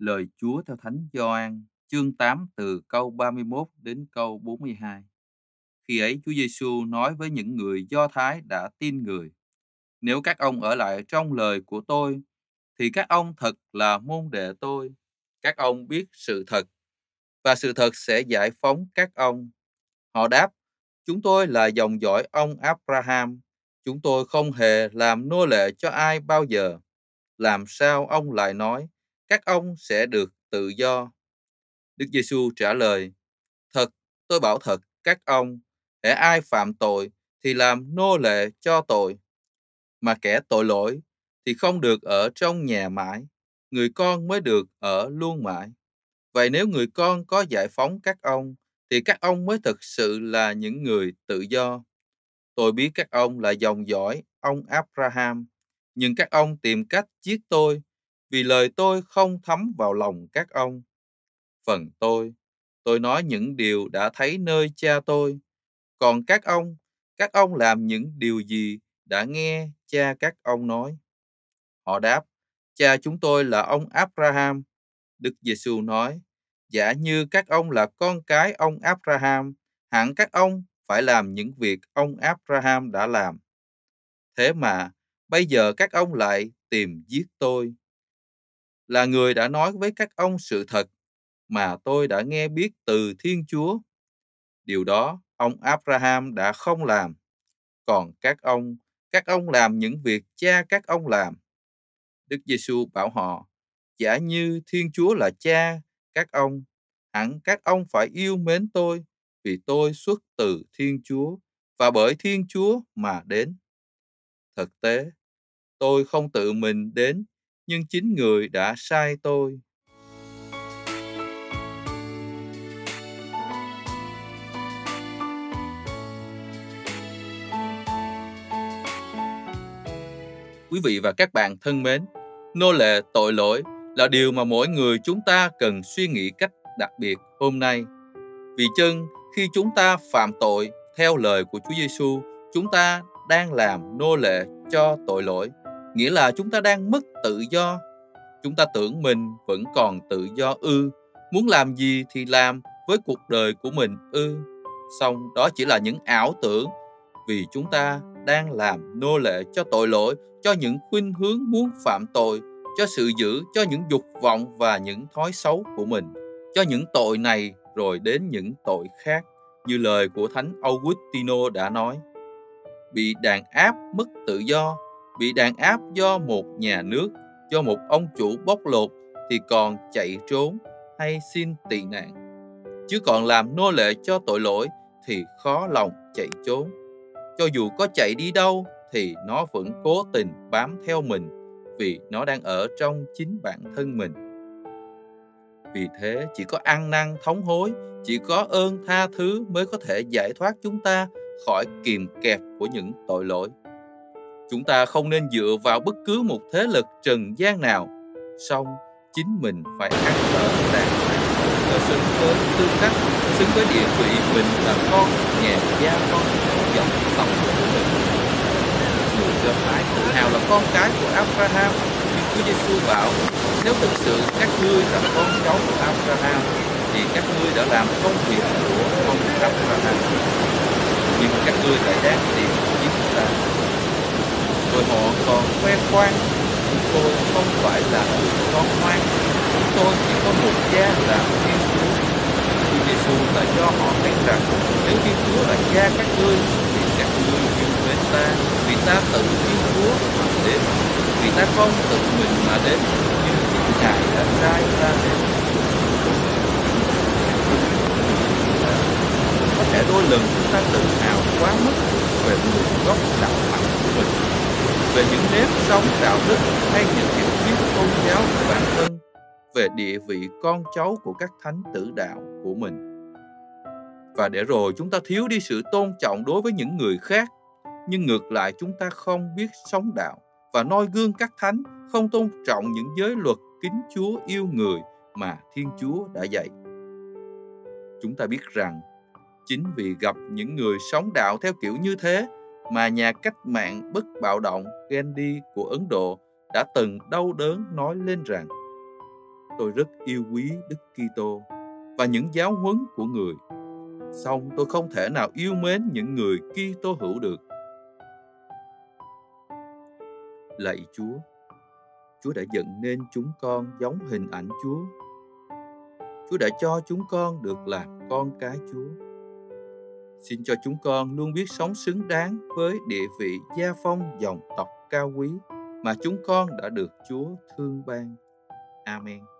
Lời Chúa theo Thánh Gioan, chương 8 từ câu 31 đến câu 42. Khi ấy Chúa Giêsu nói với những người Do Thái đã tin Người: Nếu các ông ở lại trong lời của tôi, thì các ông thật là môn đệ tôi. Các ông biết sự thật, và sự thật sẽ giải phóng các ông. Họ đáp: Chúng tôi là dòng dõi ông Abraham. Chúng tôi không hề làm nô lệ cho ai bao giờ. Làm sao ông lại nói các ông sẽ được tự do? Đức Giêsu trả lời: Thật, tôi bảo thật các ông, hễ ai phạm tội thì làm nô lệ cho tội, mà kẻ tội lỗi thì không được ở trong nhà mãi, người con mới được ở luôn mãi. Vậy nếu người con có giải phóng các ông, thì các ông mới thực sự là những người tự do. Tôi biết các ông là dòng dõi ông Abraham, nhưng các ông tìm cách giết tôi, vì lời tôi không thấm vào lòng các ông. Phần tôi nói những điều đã thấy nơi cha tôi. Còn các ông làm những điều gì đã nghe cha các ông nói? Họ đáp: Cha chúng tôi là ông Abraham. Đức Giêsu nói: Giả như các ông là con cái ông Abraham, hẳn các ông phải làm những việc ông Abraham đã làm. Thế mà bây giờ các ông lại tìm giết tôi, là người đã nói với các ông sự thật mà tôi đã nghe biết từ Thiên Chúa. Điều đó ông Abraham đã không làm. Còn các ông làm những việc cha các ông làm. Đức Giêsu bảo họ: Giả như Thiên Chúa là cha các ông, hẳn các ông phải yêu mến tôi, vì tôi xuất từ Thiên Chúa và bởi Thiên Chúa mà đến. Thực tế, tôi không tự mình đến, nhưng chính Người đã sai tôi. Quý vị và các bạn thân mến, nô lệ tội lỗi là điều mà mỗi người chúng ta cần suy nghĩ cách đặc biệt hôm nay. Vì chăng khi chúng ta phạm tội theo lời của Chúa Giêsu, chúng ta đang làm nô lệ cho tội lỗi, nghĩa là chúng ta đang mất tự do. Chúng ta tưởng mình vẫn còn tự do ư, muốn làm gì thì làm với cuộc đời của mình ư. Song đó chỉ là những ảo tưởng, vì chúng ta đang làm nô lệ cho tội lỗi, cho những khuynh hướng muốn phạm tội, cho sự dữ, cho những dục vọng và những thói xấu của mình, cho những tội này rồi đến những tội khác, như lời của Thánh Augustino đã nói. Bị đàn áp mất tự do, bị đàn áp do một nhà nước, do một ông chủ bóc lột thì còn chạy trốn hay xin tị nạn. Chứ còn làm nô lệ cho tội lỗi thì khó lòng chạy trốn. Cho dù có chạy đi đâu thì nó vẫn cố tình bám theo mình, vì nó đang ở trong chính bản thân mình. Vì thế chỉ có ăn năn thống hối, chỉ có ơn tha thứ mới có thể giải thoát chúng ta khỏi kìm kẹp của những tội lỗi. Chúng ta không nên dựa vào bất cứ một thế lực trần gian nào, song chính mình phải ăn ở đàng hoàng, cho xứng với tư cách, xứng với địa vị mình là con nhà gia con dòng tộc của mình. Người Do Thái tự hào là con cái của Abraham, nhưng Chúa Giêsu bảo: Nếu thực sự các ngươi là con cháu của Abraham, thì các ngươi đã làm công việc của ông Abraham. Nhưng các ngươi lại đang tìm giết ta. Rồi họ còn khoe khoang: Chúng tôi không phải là người con ngoan, chúng tôi chỉ có một cha là Thiên Chúa. Chúa Giêsu đã cho họ thấy rằng nếu Thiên Chúa là cha các ngươi, thì các ngươi yêu mến ta, vì ta tự Thiên Chúa mà đến, vì ta không tự mình mà đến, nhưng chính Ngài đã sai ta đến. Có thể đôi lần chúng ta tự hào quá mức về nguồn gốc đạo hạnh của mình, về những nếp sống đạo đức hay những hiểu biết tôn giáo của bản thân, về địa vị con cháu của các thánh tử đạo của mình. Và để rồi chúng ta thiếu đi sự tôn trọng đối với những người khác, nhưng ngược lại chúng ta không biết sống đạo và noi gương các thánh, không tôn trọng những giới luật kính Chúa yêu người mà Thiên Chúa đã dạy. Chúng ta biết rằng chính vì gặp những người sống đạo theo kiểu như thế mà nhà cách mạng bất bạo động Gandhi của Ấn Độ đã từng đau đớn nói lên rằng: tôi rất yêu quý Đức Kitô và những giáo huấn của Người. Song tôi không thể nào yêu mến những người Kitô hữu được. Lạy Chúa, Chúa đã dựng nên chúng con giống hình ảnh Chúa. Chúa đã cho chúng con được làm con cái Chúa. Xin cho chúng con luôn biết sống xứng đáng với địa vị gia phong dòng tộc cao quý mà chúng con đã được Chúa thương ban. Amen.